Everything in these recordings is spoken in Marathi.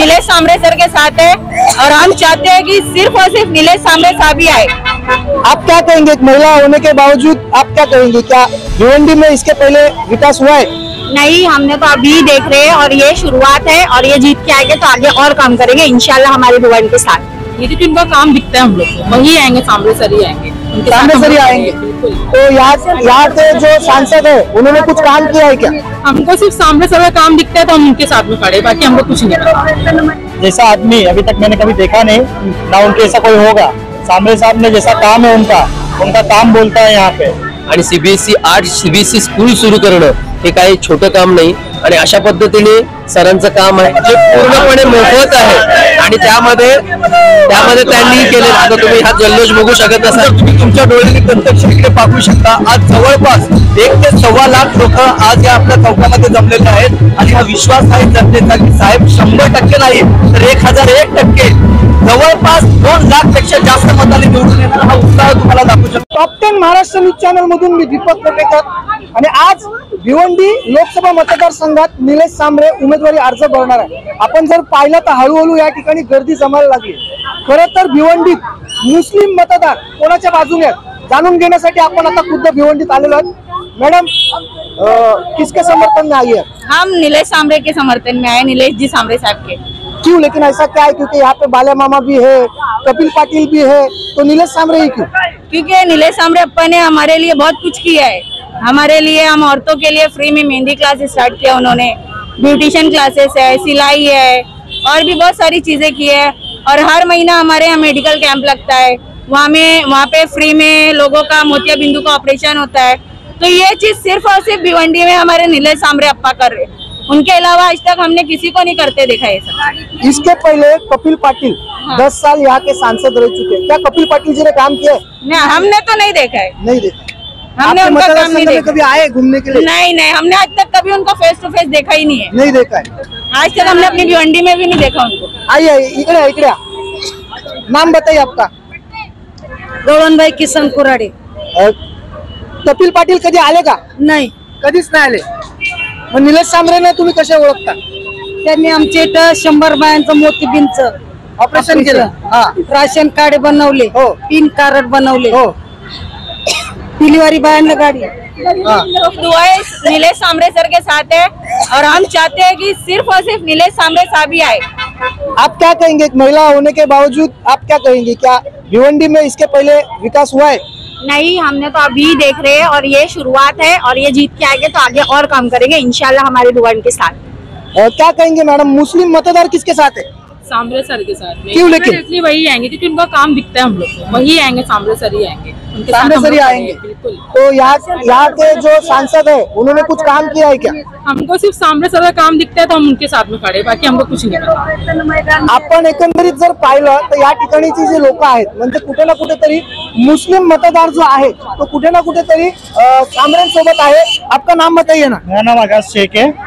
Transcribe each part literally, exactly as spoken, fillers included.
नीलेश सांबरे सर के साथ है और हम चाहते हैं कि सिर्फ और सिर्फ नीलेश सांबरे साहब ही आए। आप क्या कहेंगे, एक महिला होने के बावजूद आप क्या कहेंगे, क्या भिवंडी में इसके पहले विकास हुआ है? नहीं, हमने तो अभी देख रहे हैं और ये शुरुआत है और ये जीत के आएंगे तो आगे और काम करेंगे इंशाल्लाह हमारे भिवंडी के साथ। ये तो इनका काम दिखता है हम लोग को, वही आएंगे, सांबरे सर ही आएंगे, सांबरे सर ही आएंगे। तो यहाँ यहाँ के जो सांसद है उन्होंने कुछ काम किया है क्या? हमको सिर्फ सांबरे सर का काम दिखता है तो हम उनके साथ में खड़े, बाकी हमको कुछ नहीं पता। जैसा आदमी अभी तक मैंने कभी देखा नहीं, ना उनके ऐसा कोई होगा। सांबरे साहब ने जैसा काम है उनका उनका काम बोलता है यहाँ पे। आणि सीबीएसई आठ सीबीएसई स्कूल सुरू करणं हे काही छोटं काम नाही आणि अशा पद्धतीने सरांचं काम आहे जे पूर्णपणे मोफत आहे आणि त्यामध्ये त्यामध्ये त्यांनी केले। आता तुम्ही हा जल्लोष बघू शकत असाल, तुम्ही तुमच्या डोळ्यांनी प्रत्यक्ष इकडे पाहू शकता। आज जवळपास एक ते सव्वा लाख लोक आज या आपल्या चौकामध्ये जमलेले आहेत आणि हा विश्वास आहे जनतेचा की साहेब शंभर टक्के नाही तर एक हजार एक टक्के जवळपास दोन लाख पेक्षा जास्त मतांनी निवडून येणार हा उत्साह तुम्हाला दाखवू शकतो। Top ten Maharashtra news channel मधून मी दीपक कोटेकर आणि आज भिवंडी लोकसभा मतदारसंघात निलेश सांबरे उमेदवारी अर्ज भरणार आहे। आपण जर पाहिलं तर हळूहळू या ठिकाणी गर्दी जमायला लागली। खरं तर भिवंडीत मुस्लिम मतदार कोणाच्या बाजूने आहेत जाणून घेण्यासाठी आपण आता खुद्द भिवंडीत आलेलो आहोत। मैडम, किसके समर्थन में आई है? हम नीलेश सांबरे के समर्थन में आए, नीलेश जी सांबरे साहब के। क्यों, लेकिन ऐसा क्या है? क्योंकि यहाँ पे बाला मामा भी है, कपिल पाटिल भी है, तो नीलेश सांबरे ही क्यों? क्योंकि नीलेश सांबरे अप्पा ने हमारे लिए बहुत कुछ किया है। हमारे लिए, हम औरतों के लिए फ्री में मेहंदी क्लासेस स्टार्ट किया उन्होंने, ब्यूटिशियन क्लासेस है, सिलाई है और भी बहुत सारी चीजें की है। और हर महीना हमारे यहाँ मेडिकल कैंप लगता है, वहाँ में वहाँ पे फ्री में लोगों का मोतिया बिंदु का ऑपरेशन होता है। तो ये चीज सिर्फ और सिर्फ भिवंडी में हमारे नीलेश सांबरे अप्पा कर रहे हैं, उनके अलावा आज तक हमने किसी को नहीं करते देखा है सब। इसके पहले कपिल पाटिल हाँ। दस साल यहाँ के सांसद रह चुके हैं, क्या कपिल पाटिल जी ने काम किया है? नहीं, हमने तो नहीं देखा है, नहीं देखा। हमने आपके उनका काम नहीं मतदारसंघ में देखा। कभी आए घूमने के लिए? नहीं नहीं, हमने आज तक कभी उनको फेस टू फेस देखा ही नहीं है, नहीं देखा है। आज तक हमने अपनी भिवंडी में भी नहीं देखा उनको। आइए इकड़े इकड़े, नाम बताइए आपका? गवळणबाई किसन कुराडे। अ, कपिल पाटिल कधी आले का? नाही, कधीच नाही आले। मग निलेश सांबरेने तुम्ही कसे ओळखता? त्यांनी आमच्या इथं शंभर बायांचं मोतीबिंदचं ऑपरेशन केलं, हा, राशन कार्ड बनवले, हो, पिन कार्ड बनवले, हो, डिलिव्हरी बायांना गाडी। हाँ। दुआएं नीलेश सांबरे सर के साथ है और हम चाहते हैं कि सिर्फ और सिर्फ नीलेश सांबरे साहब ही आए। आप क्या कहेंगे, एक महिला होने के बावजूद आप क्या कहेंगे, क्या भिवंडी में इसके पहले विकास हुआ है? नहीं, हमने तो अभी देख रहे हैं और ये शुरुआत है और ये जीत के आएंगे तो आगे और काम करेंगे इंशाल्लाह हमारे भिवंडी के साथ। अ, क्या कहेंगे मैडम, मुस्लिम मतदार किसके साथ है? सांबरे सर के साथ में। क्यों, लेकिन इसलिए वही आएंगे क्योंकि उनका काम दिखता है हम लोग को, वही आएंगे, सांबरे सर ही आएंगे, उनके साथ सांबरे हम सर ही लोग आएंगे। खड़े हैं, बिल्कुल। तो यहाँ यहाँ के जो सांसद है उन्होंने कुछ काम किया है क्या? हमको सिर्फ सांबरे सर का काम दिखता है तो हम उनके साथ में खड़े, बाकी हमको कुछ नहीं पता। आपण एकंदरीत जर पाहिलं तर या ठिकाणीचे जे लोक आहेत म्हणजे कुठे ना कुठेतरी मुस्लिम मतदार जो आहे तो कुठे ना कुठेतरी सांबरेंसोबत आहे। आपका नाम बताइए ना? मेरा नाम आकाश शेख है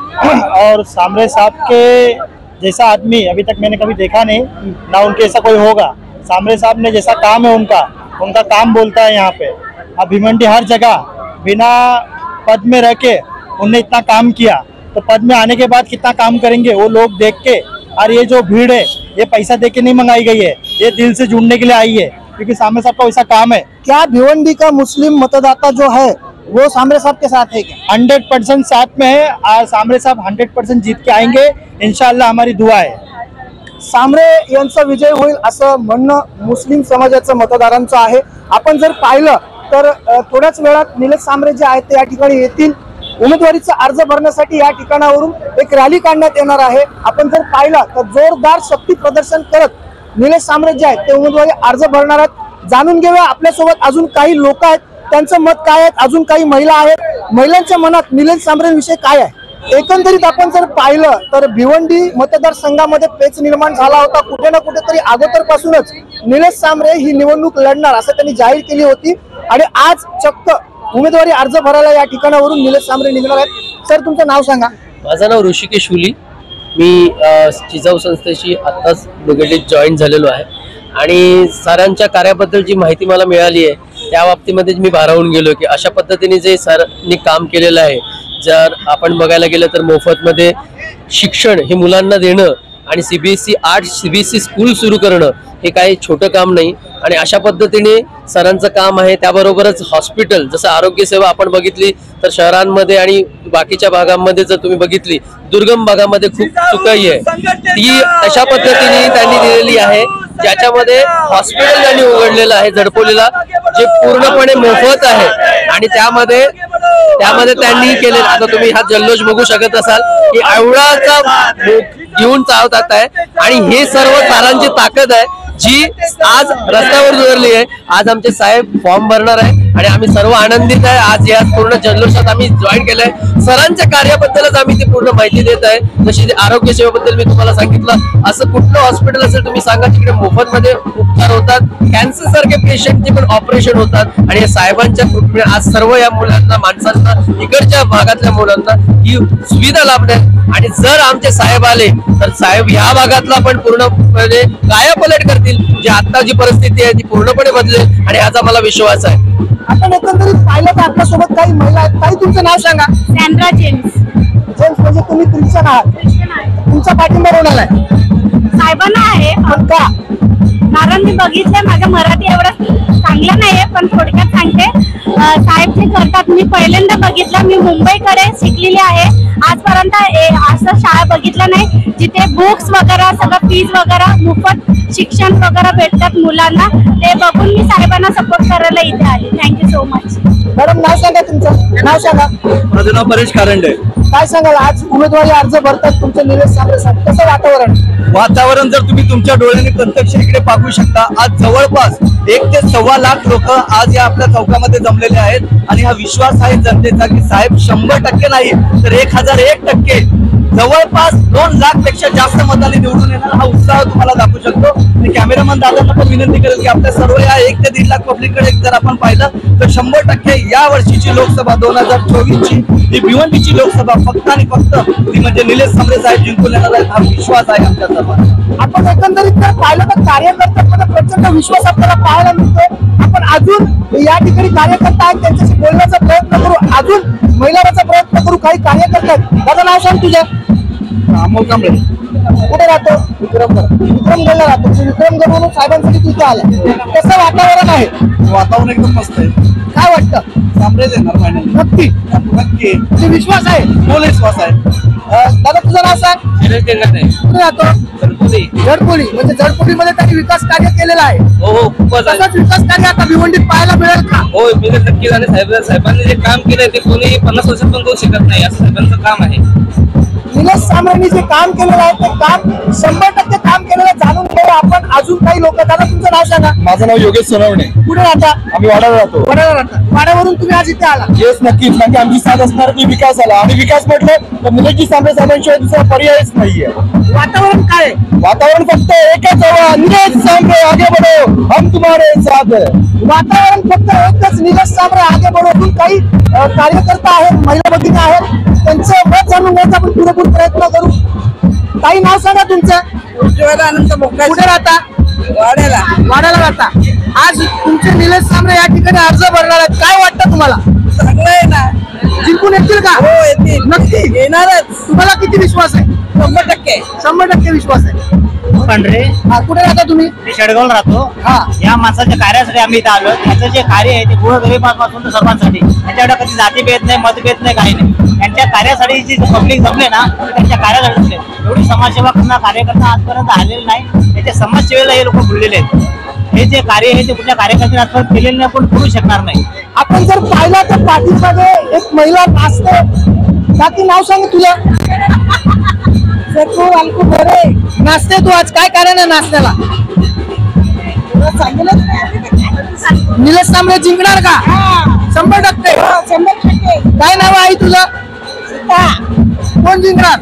और सांबरे साहब के जैसा आदमी अभी तक मैंने कभी देखा नहीं, ना उनके ऐसा कोई होगा। सांबरे साहब ने जैसा काम है उनका उनका काम बोलता है यहाँ पे। अब भिवंडी हर जगह बिना पद में रह के उनने इतना काम किया, तो पद में आने के बाद कितना काम करेंगे वो लोग देख के। और ये जो भीड़ है ये पैसा दे के नहीं मंगाई गई है, ये दिल से जुड़ने के लिए आई है, क्योंकि सांबरे साहब का वैसा काम है। क्या भिवंडी का मुस्लिम मतदाता जो है वो सांबरे साहब के साथ है क्या? हंड्रेड परसेंट साथ में है। आज सांबरे साहब हंड्रेड परसेंट जीत के आएंगे, इंशाल्लाह हमारी दुआ है। सांबरे यांचा विजय होईल असं म्हणणं मुस्लिम समाजाचं मतदारांचं आहे। आपण जर पाहिलं तर थोड्याच वेळात निलेश सांबरे जे आहेत ते या ठिकाणी येतील। उमेदवारीचा अर्ज भरण्यासाठी या ठिकाणावरून एक रॅली काढण्यात येणार आहे। आपण जर पाहिलं तर जोरदार शक्ती प्रदर्शन करत निलेश सांबरे जे आहेत ते उमेदवारी अर्ज भरणार आहेत। जाणून घेऊया आपल्यासोबत अजून काही लोक आहेत, त्यांचं मत काय आहे, अजून काही महिला आहेत, महिलांच्या मनात निलेश सांबरेंविषयी काय आहे। एकंदरीत आपण जर पाहिलं तर भिवंडी मतदारसंघामध्ये पेच निर्माण झाला होता। कुठे ना कुठेतरी अगोदरपासूनच निलेश सांबरे ही निवडणूक लढणार असं त्यांनी जाहीर केली होती आणि आज चक्क उमेदवारी अर्ज भरायला या ठिकाणावरून निलेश सांबरे निघणार आहेत। सर, तुमचं नाव सांगा? माझं नाव ऋषिकेश हुली, मी जिजाऊ संस्थेशी आत्ताच निगडीत जॉईन झालेलो आहे आणि सरांच्या कार्याबद्दल जी माहिती मला मिळाली आहे त्या बाबतीमध्ये मी भारावून गेलो की अशा पद्धतीने जे सरांनी काम केलेलं आहे, जर आपण बघायला गेलं तर मोफतमध्ये शिक्षण हे मुलांना देणं आणि सीबीएसई आर्ट सीबीएसई स्कूल सुरू करणं हे काही छोटं काम नाही आणि अशा पद्धतीने सरांचं काम आहे। त्याबरोबरच हॉस्पिटल, जसं आरोग्य सेवा आपण बघितली तर शहरांमध्ये आणि बाकीच्या भागांमध्ये जर तुम्ही बघितली, दुर्गम भागामध्ये खूप चुकाई आहे, ती तशा पद्धतीने त्यांनी दिलेली आहे, ज्याच्यामध्ये हॉस्पिटल त्यांनी उघडलेलं आहे झडपोलीला, जे पूर्णपणे मोफत आहे आणि त्यामध्ये त्यामध्ये त्यांनी केलेलं, आता तुम्ही हा जल्लोष बघू शकत असाल की एवढाचा घेऊन चालतात आहे आणि हे सर्व सरांची ताकद आहे जी आज रस्त्यावर उतरली आहे। आज आमचे साहेब फॉर्म भरणार आहे आणि आम्ही सर्व आनंदित आहे। आज या पूर्ण जल्लोषात आम्ही जॉईन केलंय, सरांच्या कार्याबद्दलच आम्ही ती पूर्ण माहिती देत आहे। जशी आरोग्य सेवेबद्दल मी तुम्हाला सांगितलं, असं कुठलं हॉस्पिटल असेल तुम्ही सांगा तिकडे मोफत मध्ये उपचार होतात, कॅन्सर सारखे पेशंटचे पण ऑपरेशन होतात आणि या साहेबांच्या कृपेने आज सर्व या मुलांना, माणसांना, इकडच्या भागातल्या मुलांना ही सुविधा लाभते आणि जर आमचे साहेब आले तर साहेब या भागातला पण पूर्णपणे कायापालट करतील, जी आता जी परिस्थिती आहे ती पूर्णपणे बदलेल आणि याचा मला विश्वास आहे। आपण एकंदरीत पाहिलं तर आपल्या सोबत काही महिला आहेत, काही तुमचं नाव सांगा। Sandra James. जेम्स म्हणजे तुम्ही ख्रिश्चन आहात, तुमचा पाठिंबा कोणाला आहे? साहेबांना आहे, पण का? कारण मी बघितलंय, माझं मराठी एवढं चांगलं नाहीये पण थोडक्यात सांगते, साहेब जे करतात मी पहिल्यांदा बघितलं, मी मुंबईकडे शिकलेली आहे, आजपर्यंत असं शाळा बघितलं नाही जिथे बुक्स वगैरे सगळं फीज वगैरे मोफत शिक्षण वगैरे भेटतात मुलांना, ते बघून मी साहेबांना सपोर्ट करायला इथे आले। Thank you so much. मॅडम नाव सांगा तुमचं, नाव सांगा। माझं नाव परेश कारंडे। काय सांगाल, आज उमेदवारी अर्ज भरतात तुमचे निलेश सांबरे साहेब, कसं वातावरण? वातावरण जर तुम्ही तुमच्या डोळ्यांनी प्रत्यक्ष इकडे पाहू शकता, आज जवळपास एक ते सव्वा लाख लोक आज या आपल्या चौकामध्ये जमलेले आहेत आणि हा विश्वास आहे जनतेचा की साहेब शंभर टक्के नाही तर एक हजार एक टक्के जवळपास दोन लाख पेक्षा जास्त मतांनी निवडून येणार हा उत्साह तुम्हाला दाखवू शकतो। मी कॅमेरामन दादांना पण विनंती करेल की आपल्या सर्व या एक ते दीड लाख पब्लिककडे जर आपण पाहिलं तर शंभर टक्के या वर्षीची लोकसभा दोन हजार चोवीस ची ही भिवंडीची लोकसभा फक्त आणि फक्त ती म्हणजे निलेश सांबरे साहेब जिंकून येणार आहेत हा विश्वास आहे आमच्या सर्वांचा। आपण एकंदरीत जर पाहिलं तर कार्यकर्त्यांमध्ये प्रचंड विश्वास आपल्याला पाहायला मिळतो। आपण अजून या ठिकाणी कार्यकर्ता आहेत त्यांच्याशी बोलण्याचा प्रयत्न करू, अजून महिलांचा प्रयत्न करू। काही कार्यकर्ते आहेत, दादा नाव सांग तुझं। अमोल कांबळे। कुठे राहतो? विक्रमगड। विक्रमगडला राहतो, विक्रमगडवरून साहेबांसाठी तिथे आलाय, कसं वातावरण आहे? वातावरण एकदम मस्त आहे। काय वाटतं? सांबरेच येणार फायनल। नक्की नक्की तुझा विश्वास आहे? फुल विश्वास आहे। दादा तुझं नाव सांग। कुठे राहतो? जडपोली। म्हणजे जडपोलीमध्ये त्यांनी विकास कार्य केलेलं आहे? हो हो, खूपच आहे। तसंच विकास कार्य आता भिवंडीत पाहायला मिळेल का? हो मिळेल नक्की, आणि साहेब साहेबांनी जे काम केलंय ते कोणी पन्नास वर्षात पण करू शकत नाही, असं साहेबांचं काम आहे। निलेश सांबरेंनी जे काम केलेलं आहे ते काम शंभर टक्के काम केलेलं जाणून घेऊ आपण अजून काही लोक। दादा तुमचं नाव सांगा। माझं नाव योगेश सोनवणे। कुठे राहता? आम्ही वाड्याला राहतो। वाड्याला राहता। वाड्यावरून तुम्ही आज इथे आला? येस नक्कीच, कारण की आमची साथ असणार की विकास आला आणि विकास म्हटलं तर निलेशजी सांबरे साहेबांशिवाय दुसरा पर्यायच नाहीये। वातावरण काय आहे? वातावरण फक्त एकच हवा, निलेश सांबरे आगे बढ़ो हम तुम्हारे साथ है। वातावरण फक्त एकच, निलेश सांबरे आगे बढ़ो। अजून काही अ, कार्यकर्ता आहेत, महिला भगिनी आहेत, त्यांचं मत जाणून घ्यायचा आपण पुरेपूर प्रयत्न करू। काही नाव सांगा तुमचं। कुठे राहता? वाड्याला वाड्याला राहता। आज तुमचे निलेश सांबरे या ठिकाणी अर्ज भरणार आहेत, काय वाटतं तुम्हाला? चांगलं आहे ना, जिंकून येतील का? हो येतील, नक्की येणारच, तुम्हाला किती विश्वास आहे? शंभर टक्के शंभर टक्के विश्वास आहे। पांढरे हा, कुठे राहता तुम्ही? मी शेडगाव राहतो। हा, या माणसाच्या कार्यासाठी आम्ही इथं आलो। याचं जे कार्य आहे ते गोरगरिबांपासून सर्वांसाठी, यांच्याकडे कधी जातीभेद नाही, मतभेद नाही, काही नाही। यांच्या कार्यासाठी जी पब्लिक जमले ना त्यांच्या कार्यासाठी जमले। एवढी समाजसेवा करणारा कार्यकर्ता आजपर्यंत आलेला नाही, त्याच्या समाजसेवेला हे लोक भुललेले आहेत। हे जे कार्य आहे ते कुठल्या कार्यकर्त्याने आजपर्यंत केलेलं नाही, पण करू शकणार नाही। आपण जर पाहिलं तर पाठीमध्ये एक महिला नाचते, बाकी नाव सांग तुझं। नाचते तू आज, काय कारण आहे नाचण्याला? निलेश सांबरे जिंकणार का? शंभर टक्के शंभर टक्के काय नाव आहे तुझं? कोण जिंकणार?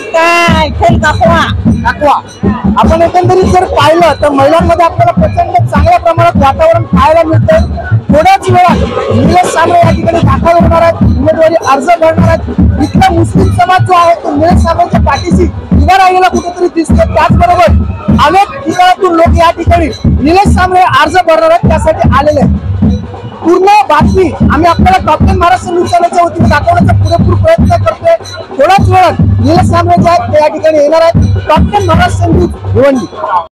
दाखवा। आपण एकंदरीत जर पाहिलं तर महिलांमध्ये आपल्याला प्रचंड चांगल्या प्रमाणात वातावरण पाहायला मिळतं। थोड्याच वेळात निलेश सांबरे या ठिकाणी दाखल होणार आहेत, उमेदवारी अर्ज भरणार आहेत। इथला मुस्लिम समाज जो आहे तो निलेश सांबरेच्या पाठीशी उभा राहिलेला कुठेतरी दिसतो। त्याचबरोबर अनेक ठिकाणातून लोक या ठिकाणी निलेश सांबरे अर्ज भरणार आहेत त्यासाठी आलेले आहेत। पूर्ण बातमी आम्ही आपल्याला टॉप टेन महाराष्ट्र न्यूज चॅनलच्या वतीने दाखवण्याचा पुरेपूर प्रयत्न करतोय। थोड्याच वेळात निलेश सांबरे जे आहेत ते या ठिकाणी येणार आहेत. Top ten Maharashtra news Bhiwandi.